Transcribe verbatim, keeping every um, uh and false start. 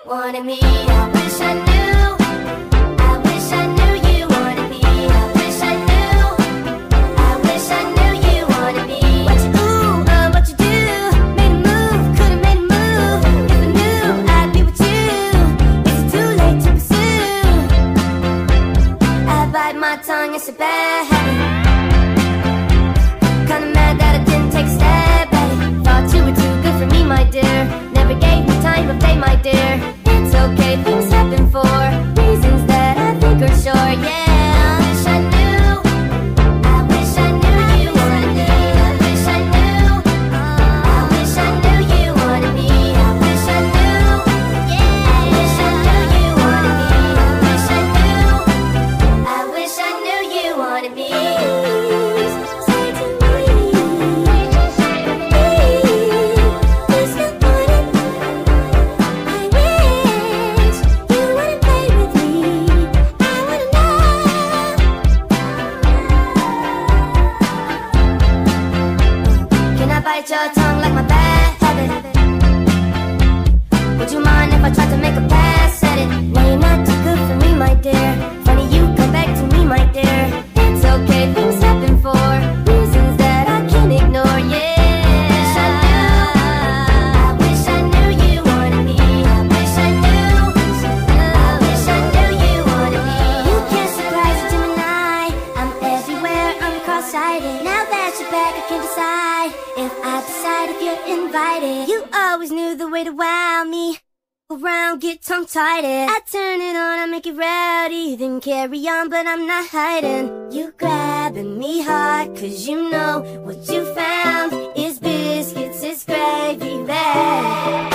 wanted me. I wish I knew, I wish I knew you wanted me. I wish I knew, I wish I knew you wanted me. What you ooh, uh, what you do, made a move, could've made a move. If I knew I'd be with you, is it too late to pursue? I bite my tongue, it's a bad habit. Kinda mad that I didn't take a stab at it. Thought you were too good for me, my dear. Never gave me time of day, my dear. It's okay, things happen for reasons that I think are sure, yeah. I wish I knew, I wish I knew you wanted me. I wish I knew, I wish I knew you wanted me. I wish I knew, yeah. I wish I knew you wanted me. I wish I knew, I wish I knew you wanted me. Bite your tongue like my bad habit. Would you mind if I tried to make a pass at it? No, you're not too good for me, my dear. Funny you come back to me, my dear. It's okay, things happen for reasons that I can't ignore, yeah. I wish I knew you wanted me. I wish I knew, I wish I knew you wanted me. You can't surprise a Gemini. I'm everywhere, I'm cross-sighted. Now that you're back, I can decide if I decide if you're invited. You always knew the way to wow me. Around, get tongue-tied. I turn it on, I make it rowdy. Then carry on, but I'm not hiding. You grabbing me hard, cause you know what you found is biscuits, it's gravy bag.